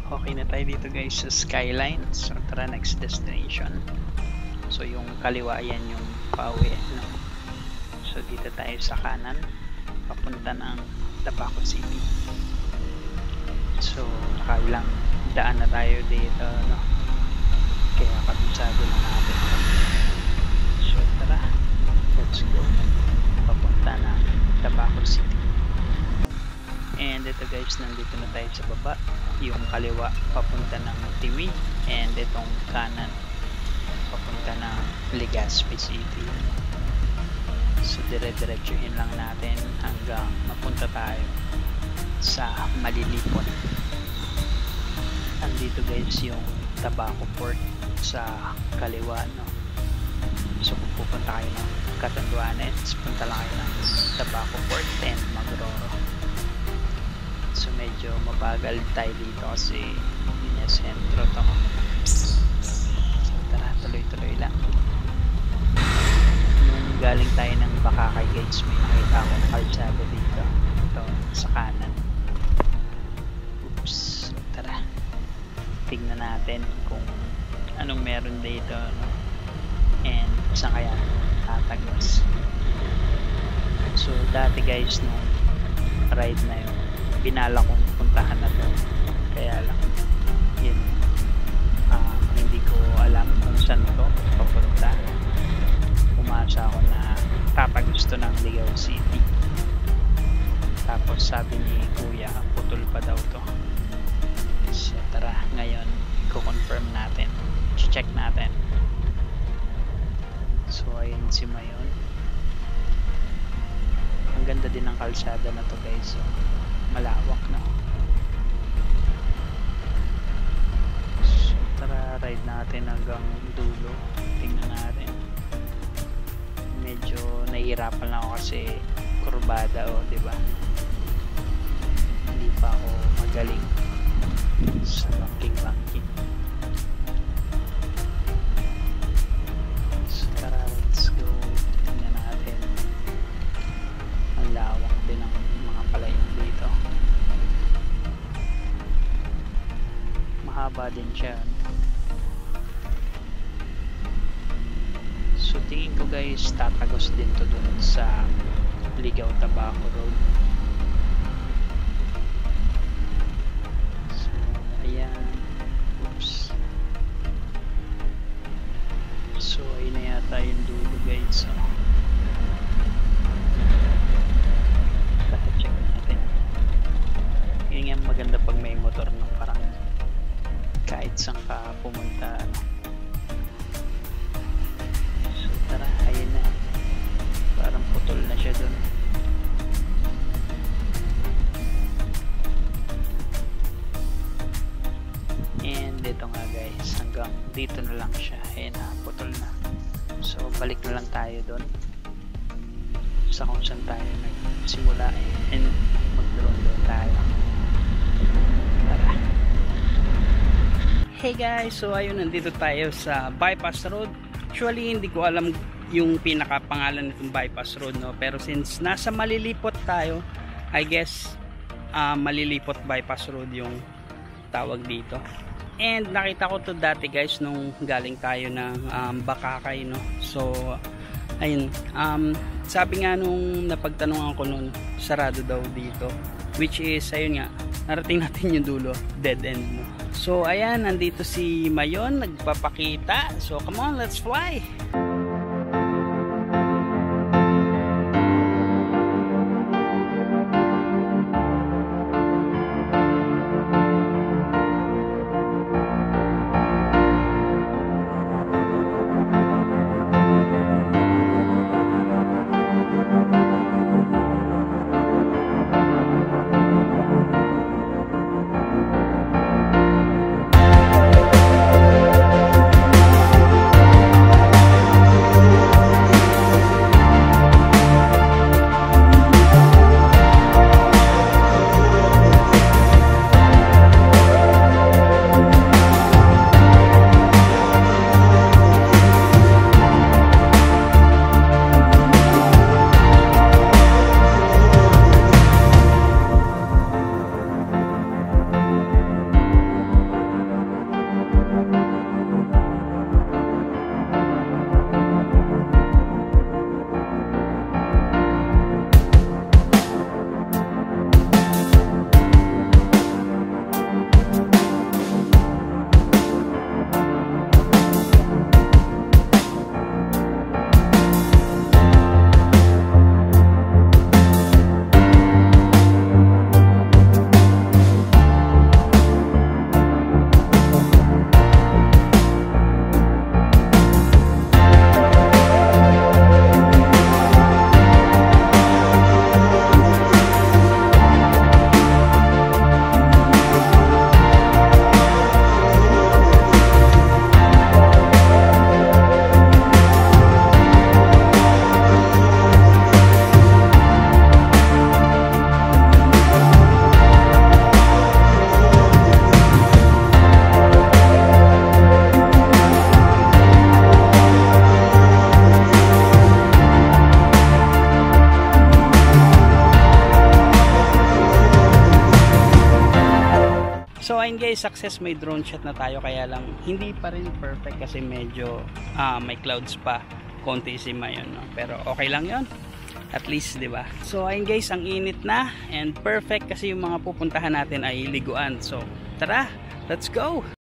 Okay na tayo dito guys sa Skyline. So tara, next destination. So yung kaliwa yan yung pauwi, no? So dito tayo sa kanan papunta ng Tabaco City. So nakailang daan na tayo dito, no? Kaya kabisado na natin. So tara, let's go papunta ng Tabaco City. And ito guys, nandito na tayo sa baba. Yung kaliwa papunta ng Tiwi, and itong kanan papunta ng Legazpi City. So dire-diretsuhin lang natin hanggang mapunta tayo sa Malilipon. Andito guys yung Tabaco Port sa kaliwa, no? So kung pupunta kayo ng Catanduanes, punta lang kayo ng Tabaco Port and Magroro. So medyo mabagal tayo dito kasi linya sentro to. So tara, tuloy-tuloy lang. Nung galing tayo ng Bakakay guys, may nakita akong kalsada dito. Ito, sa kanan. Oops. So tara, tignan natin kung anong meron dito, no? And saan kaya tatagos. So dati guys, nung ride na yun, pinala kong puntahan na to, kaya lang yun, hindi ko alam kung saan to papunta. Umasa ako na tatagusto ng Ligaw City, tapos sabi ni kuya putol pa daw to. So tara, ngayon i-confirm natin, check natin. So ayun si Mayon, ang ganda din ng kalsada na to guys. So malawak na. So tara, ride natin hanggang dulo. Tingnan natin. Medyo nahihirapan lang ako kasi kurbada, oh, diba? Hindi pa ako magaling sa banking. So tara, let's go. Tingnan natin. Ang lawak din ng mga palayan dito. Mahaba din siya. So tingin ko guys, tatagos din to dun sa Ligaw Tabaco Road. So ayan. Oops. So ayun na yata yung dulo guys. So check natin. Yun nga maganda pag may motor, no? Parang kahit saan ka pumunta, no? So tara, ayun na, parang putol na siya dun. And dito nga guys, hanggang dito na lang siya. Ayun na, putol na. So balik na lang tayo dun sa kung saan tayo nagsimula, and mag-drone doon tayo. Tara. Hey guys, so ayun, nandito tayo sa Bypass Road. Actually hindi ko alam yung pinakapangalan nitong Bypass Road, no? Pero since nasa Malilipot tayo, I guess Malilipot Bypass Road yung tawag dito. And nakita ko to dati guys nung galing tayo ng Bakakay, no? So ayun, sabi nga nung napagtanungan ko nun, sarado daw dito, which is ayun nga, narating natin yung dulo, dead end, no? So ayan, nandito si Mayon nagpapakita. So come on, let's fly. ayun guys, success, may drone shot na tayo, kaya lang hindi pa rin perfect kasi medyo may clouds pa, kontisima yun, no? Pero okay lang yun, at least, di ba? So ayun guys, ang init na and perfect kasi yung mga pupuntahan natin ay liguan. So tara, let's go!